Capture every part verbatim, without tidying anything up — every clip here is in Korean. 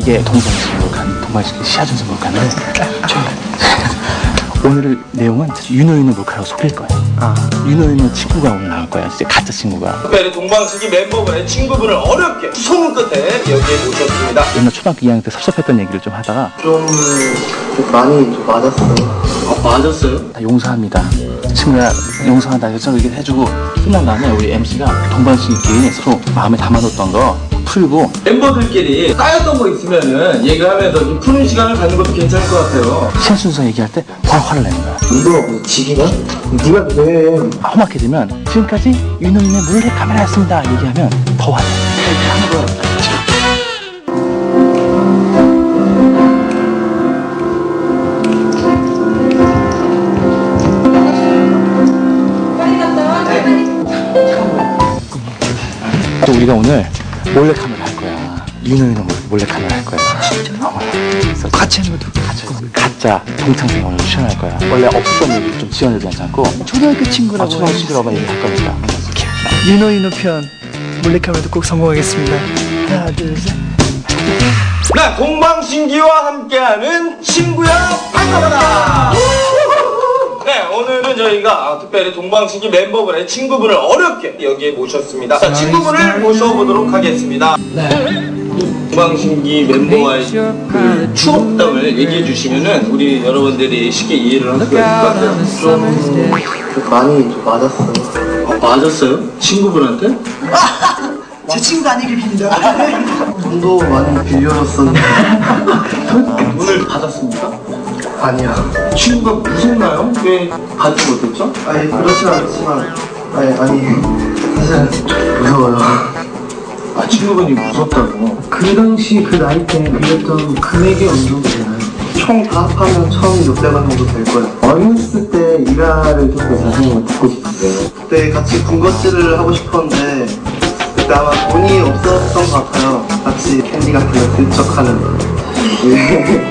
이게 동방신 몰카는 동방신 시아준수 몰카인데 오늘 내용은 윤호윤호 몰카라고 속일 거예요. 아, 윤호윤호 친구가 오늘 나올 거야. 진짜 가짜 친구가. 특별히 동방신기 멤버분의 친구분을 어렵게 소문 끝에 여기에 모셨습니다. 옛날 초등학교 이 학년 때 섭섭했던 얘기를 좀 하다가 좀, 좀 많이 좀 맞았어요. 아, 맞았어요? 다 용서합니다. 친구야 용서한다 해서 얘기를 해주고 끝난 다음에 우리 엠씨가 동방신기끼리 서로 마음에 담아뒀던 거 풀고 멤버들끼리 쌓였던 거 있으면은 얘기하면서 좀 푸는 시간을 갖는 것도 괜찮을 것 같아요. 시아준수가 얘기할 때 바로 화를 내는 거야. 이거 지기냐? 니가 그래. 험하게 되면 지금까지 윤호윤의 몰래 카메라였습니다 얘기하면 더 화내. 이렇게 하는 거야. 또 우리가 오늘 몰래 카메라 할 거야. 윤호윤호 몰래 카메라 할 거야. 진짜? 어, 같이 하는 것도 같이 가짜 동창생 오늘 출연할 거야. 원래 없었던 얘기 좀 지원해도 괜찮고 초등학교 친구라고. 아, 초등학교 친구라고 얘기할 거니까. 윤호윤호 편 몰래카메라도 꼭 성공하겠습니다. 하나 둘 셋. 네, 동방신기와 함께하는 친구야 반가워라. 네, 오늘은 저희가 특별히 동방신기 멤버분의 친구분을 어렵게 여기에 모셨습니다. 자, 친구분을 모셔보도록 하겠습니다. 네. 동방신기 멤버와의 그 추억담을 얘기해 주시면은 우리 여러분들이 쉽게 이해를 할 수 있을 것 같아요. 좀, 좀 많이 좀 맞았어요. 아, 맞았어요? 친구분한테? 제 친구 아니길 빈다. 돈도 많이 빌려줬었는데. 아, 돈을 받았습니까? 아니야. 친구가 무섭나요? 왜 받지 못했죠? 아니, 그렇진 않지만. 아니, 아니. 사실, 무서워요. 아, 친구분이 무섭다고? 그 당시 그 나이 때 빌렸던 금액이 어느 정도 되나요? 총 다 합하면 천육백 원 정도 될 거예요. 어렸을 때 일화를 좀 더 자세히 듣고 싶은데. 그때 같이 군것질을 하고 싶었는데 그때 아마 돈이 없었던 것 같아요. 같이 캔디 같은 거 들쩍하는. 네.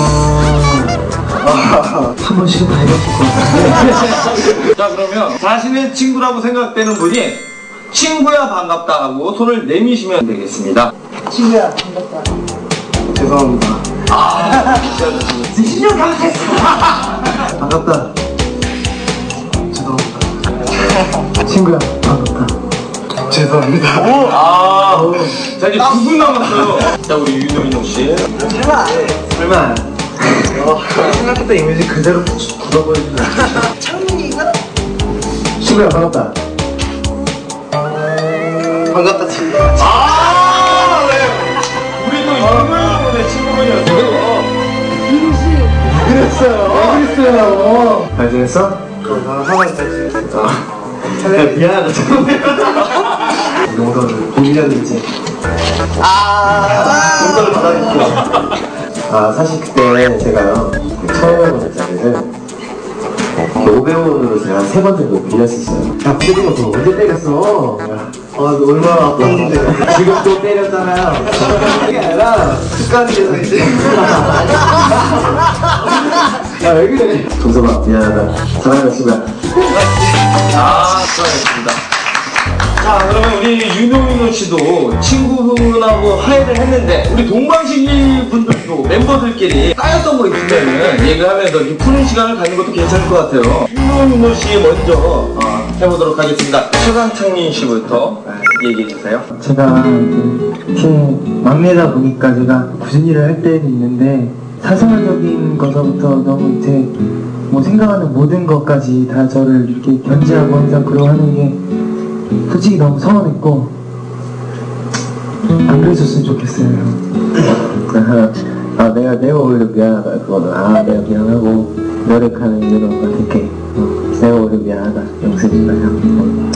아, 한 번씩은 다 해봤을 것 같아요. 자, 그러면 자신의 친구라고 생각되는 분이 친구야 반갑다 하고 손을 내미시면 되겠습니다. 친구야 반갑다. 죄송합니다. 아, 십 년 반했어. 반갑다. 죄송합니다. 친구야, 반갑다. 죄송합니다. 오, 아, 자, 이제 두 분 남았어요. 자, 우리 윤호윤호 씨. 설마. 설마. 어, 생각했던 이미지 그대로 굳어버리진 않죠. 창민이가? 친구야, 반갑다. 반갑다, 친구야. 아, 네. 우리 또 윤호윤호의 친구분이었어요. 그랬어요. 왜 그랬어요? 잘 지냈어? 그럼 나는 하나씩 잘 지냈어. 아, 야, 미안하다. 용서를 빌렸는지. 아, 용서를 받아줄게. 아, 사실 그때 제가요, 처음 해본 자리를 오백 원으로 제가 세 번 정도 빌렸었어요. 야, 그때 너 언제 때렸어? 아, 너 얼마나 아팠는데. 지금 또 때렸잖아요. 그게 아니라 습관이 돼서 이제. 야, 왜 그래? 동서봐, 미안하다. 사랑하는 친구야. 아, 수고하셨습니다. 자, 그러면 우리 윤호윤호 씨도 친구분하고 화해를 했는데 우리 동방신기 분들도 멤버들끼리 쌓였던 거 있으면은 얘기하면서 이렇게 푸는 시간을 갖는 것도 괜찮을 것 같아요. 윤호윤호 씨 먼저 어, 해보도록 하겠습니다. 최강창민 씨부터 얘기해 주세요. 제가 팀 막내다 보니까 제가 무슨 일을 할 때도 있는데 사생활적인 것서부터 너무 제 뭐 생각하는 모든 것까지 다 저를 이렇게 견제하고 항상 그러고 하는 게 솔직히 너무 서운했고 안 그랬었으면 좋겠어요. 아, 내가 내가 오히려 미안하다. 그거는 아 내가 미안하고 노력하는 이유는 어떻게 어, 내가 오히려 미안하다. 용서해주라 형.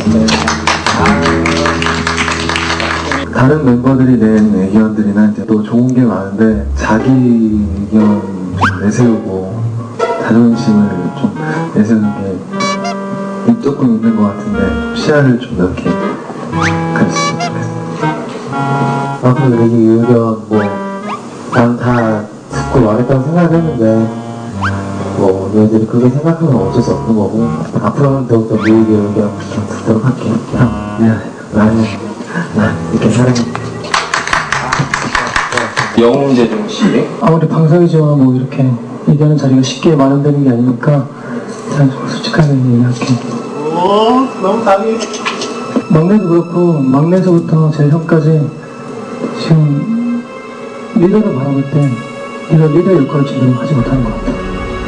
다른 멤버들이 낸 의견들이나 이제 또 좋은 게 많은데 자기 의견 좀 내세우고 자존심을 좀 내세우는 게 조금 있는 것 같은데 시야를 좀 넓게 가르치면 좋겠어요. 앞으로 내기 의견 뭐 난 다 듣고 말했다고 생각했는데 뭐 너희들이 그렇게 생각하면 어쩔 수 없는 거고 앞으로는 더욱더 네 의견 좀 듣도록 할게. 형 미안해. 나는 난 이렇게 사랑해. 영웅재중 씨. 아무리 방송이지만 뭐 이렇게 얘기하는 자리가 쉽게 마련되는 게 아니니까 그냥 좀 솔직하게 얘기할게. 오, 너무 강해. 막내도 그렇고 막내에서부터 제일 형까지 지금 리더를 바라볼 때 네가 리더 역할을 제대로 하지 못하는 것 같아.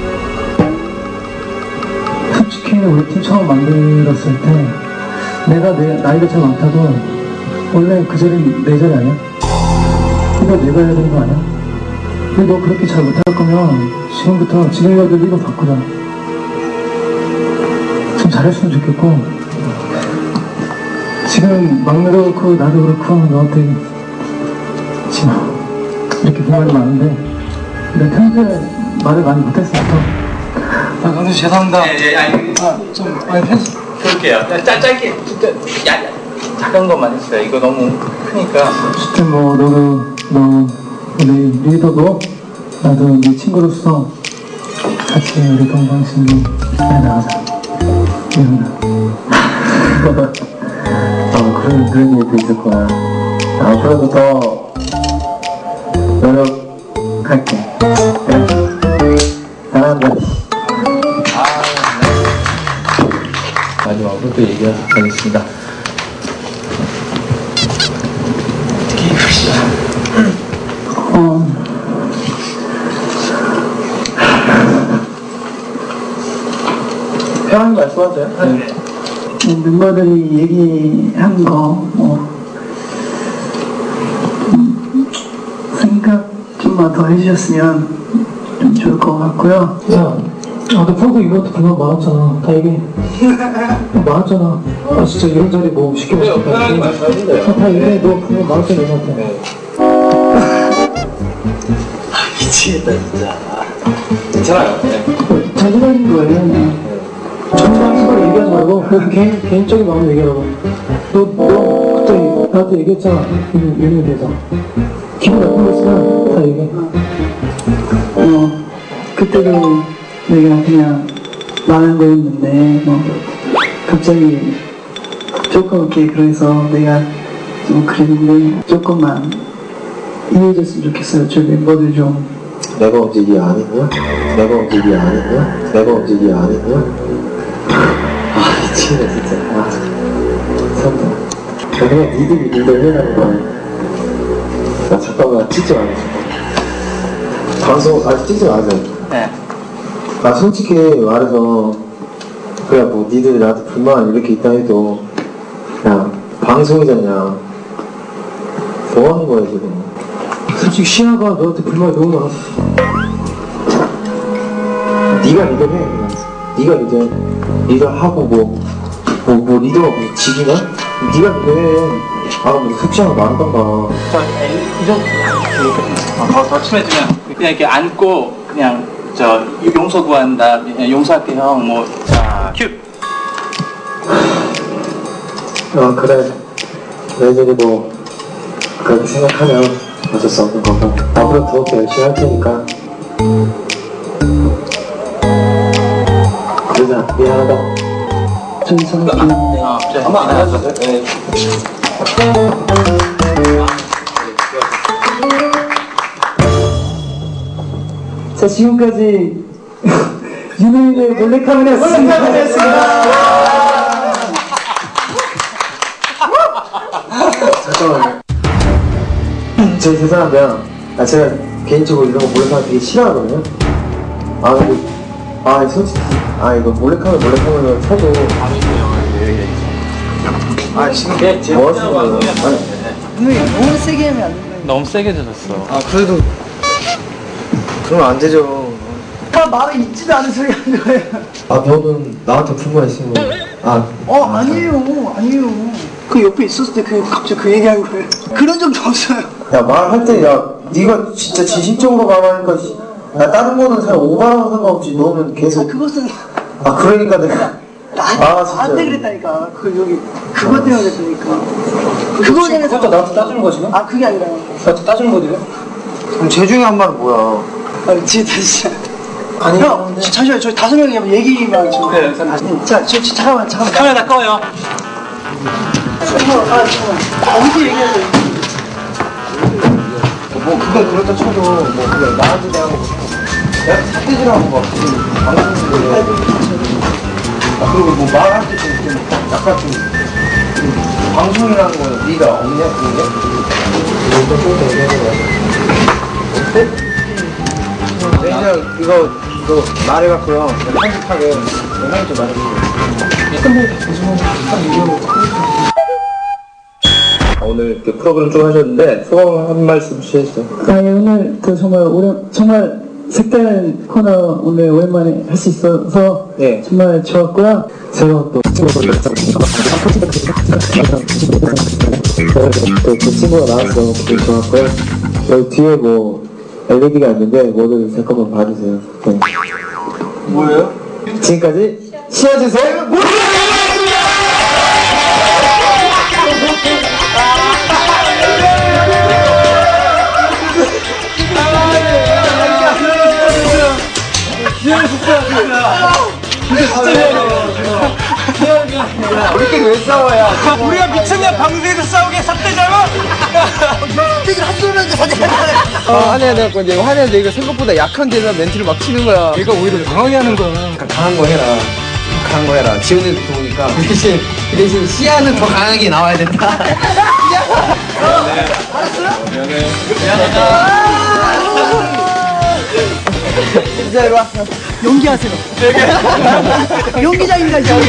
솔직히 우리 팀 처음 만들었을 때 내가 내 나이가 제일 많다도 원래 그 자리는 내 자리 아니야? 이거 내가 해야 되는 거 아니야? 근데 너 그렇게 잘 못할 거면 지금부터 지금이라도 리더 바꾸자. 좀 잘했으면 좋겠고 지금 막내도 그렇고 나도 그렇고 너한테 지금 이렇게 불만이 많은데 내가 평소에 말을 많이 못했으니까 아 강수 죄송합니다. 예, 예, 아니, 아, 좀 많이 편집 그럴게요. 짧, 짧게, 진짜, 야, 야, 작은 것만 했어요. 이거 너무 크니까. 어쨌든 뭐 너도 너 우리 리더고 나도 네 친구로서 같이 우리 동방신기 잘 나가자. 미안하다. 어 그런 그런 일도 있을 거야. 앞으로도 더 노력할게. 그래. 사랑한다. 마지막으로 또 얘기하겠습니다. 어. 편하게 말씀하세요. 네. 멤버들이 얘기한 거, 뭐, 음, 생각 좀만 더 해주셨으면 좀 좋을 것 같고요. 야, 아, 너 평소 이것도 불만 많았잖아. 다 얘기해. 많았잖아. 아, 진짜 이런 자리 뭐 시키고 네, 싶다. 편하게 말씀하세요. 다 얘기해. 너 불만 많았잖아, 이한테. 네. 미치겠다, 진짜. 괜찮아요. 네. 자기적인 거예요, 그냥. 정상인 걸 얘기하지 말고, 그 개인, 개인적인 마음을 얘기하라고. 너, 너, 그때 나한테 얘기했잖아. 윤희에 대해서. 기분 나쁜 거 있으면 다 얘기해. 어, 그때도 내가 그냥 말한 거였는데, 뭐, 갑자기 조금 이렇게 그래서 내가 좀 그랬는데, 조금만 이해해줬으면 좋겠어요. 저 멤버들 좀. 내가 언제 니 아니냐? 내가 언제 니 아니냐? 내가 언제 니 아니냐? 아, 미치겠네, 진짜. 아, 참다. 그냥 니들이 니들 해라는 거야. 나 잠깐만 찍지 마. 방송, 아직 찍지 마세요. 네. 아, 솔직히 말해서, 그냥 뭐, 니들 나한테 불만 이렇게 있다 해도, 그냥, 방송이잖냐. 뭐 하는 거야, 지금. 솔직히 시아가 너한테 불만이 너무 많았어. 네가 리더해, 그냥. 네가 리더해. 리더하고 뭐, 뭐, 뭐 리더가 무슨 직이냐? 네가 리더해. 아, 뭐, 흡시하고 말하던가. 저, 이 정도, 이렇게, 더, 더 친해지면, 그냥 이렇게 안고, 그냥, 저, 용서 구한다, 용서할게, 형, 뭐, 자, 큐! 어, 그래. 너희들이 뭐, 그렇게 생각하면 어쩔 수 없는 거고. 앞으로 더욱더 열심히 할 테니까. 그러자, 미안하다. 좀 이상하게. 어, 자, 아마 안 하셔도 돼. 네. 자, 지금까지 윤호인의 몰래카메라였습니다. 잠깐만요. 저 죄송한데요. 아, 제가 개인적으로 이런 거 몰래카메라 되게 싫어하거든요. 아, 근데, 아, 솔직히, 아, 이거 몰래카메라, 몰래카메라 사도. 아, 지금 뭐 하시는 거예요? 아니, 너무 세게 하면 안 된다. 너무 세게 들었어. 아, 그래도, 그러면 안 되죠. 다 말을 잊지도 않은 소리 하는 거예요. 아, 너는 나한테 불만 있으면, 아. 어, 아니에요. 아니에요. 그 옆에 있었을 때 그 갑자기 그 얘기한 거예요. 그런 적도 없어요. 야, 말할 때, 야, 네가 진짜 진심적으로 말하니까, 씨, 야, 다른 거는 잘 오바랑 상관없지. 너는 계속. 그것은 아, 그러니까 내가. 아, 진짜. 나한테 그랬다니까. 그 여기 그것 때문에 그랬다니까. 그거 때문에 그것도 나한테 따지는 거지? 아, 그게 아니라. 나한테 따지는 거지? 그럼 제 중에 한 말은 뭐야? 아, 진짜 진짜. 아니, 형, 저- 잠시만요. 저희 다섯 명이 한번 얘기만 좀. 네, 네, 자, 저, 저, 잠깐만, 잠깐만. 카메라 다 꺼요. 잠깐만, 아, 잠깐만. 어디 얘기하세요? 뭐 그건 그렇다 쳐도 뭐 그래 나한테 내가 뭐 내가 삿대질하고 막 지금 방송인데 아 그리고 뭐 말할 때 좀 좀 약간 좀, 좀 방송이라는 건 네가 없냐 그런 게? 어때? 그냥 이거 이거 말해갖고요 편집하게 영상이 좀 말해주세요. 오늘 이렇게 프로그램 좀 하셨는데 소감 한 말씀 주시죠. 아, 예, 오늘 그 정말 오래 정말 색다른 코너 오늘 오랜만에 할 수 있어서 예. 정말 좋았고요. 제가 또 또그 친구가 나와서 되게 좋았고요. 여기 뒤에 뭐 엘이디가 있는데 뭐든 제 것만 봐주세요. 네. 뭐예요? 지금까지 시아주세요. 우리끼리 왜 싸워야? 우리가 미쳤냐 방송에서 싸우게 삿대잖아? 우리끼리 한 소리만 하자. 아, 화내야 이제 화내는데 이거 생각보다 약한 데다 멘트를 막 치는 거야. 얘가 오히려 당황해 하는 거야. 강한 거 해라. 강한 거 해라. 지훈이도 좋으니까. 그 대신, 그 대신 시야는 더 강하게 나와야 된다. 진짜 이리 와. 연기하세요. 연기자입니다 지금.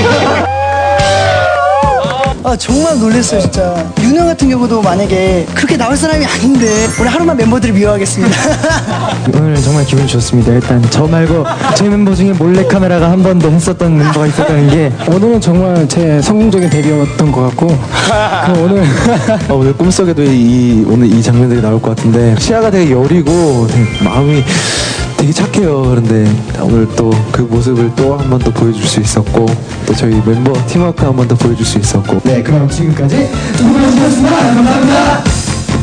아 정말 놀랐어요 진짜. 윤호 같은 경우도 만약에 그렇게 나올 사람이 아닌데 오늘 하루만 멤버들을 미워하겠습니다. 오늘 정말 기분이 좋습니다. 일단 저 말고 저희 멤버 중에 몰래카메라가 한 번 더 했었던 멤버가 있었다는 게 오늘은 정말 제 성공적인 데뷔였던 것 같고 그 오늘 어, 오늘 꿈속에도 이 오늘 이 장면들이 나올 것 같은데 시야가 되게 여리고 되게 마음이 되게 착해요. 그런데 오늘 또 그 모습을 또 한 번 더 보여줄 수 있었고 또 저희 멤버 팀워크 한 번 더 보여줄 수 있었고 네 그럼 지금까지 누구였습니다. 감사합니다.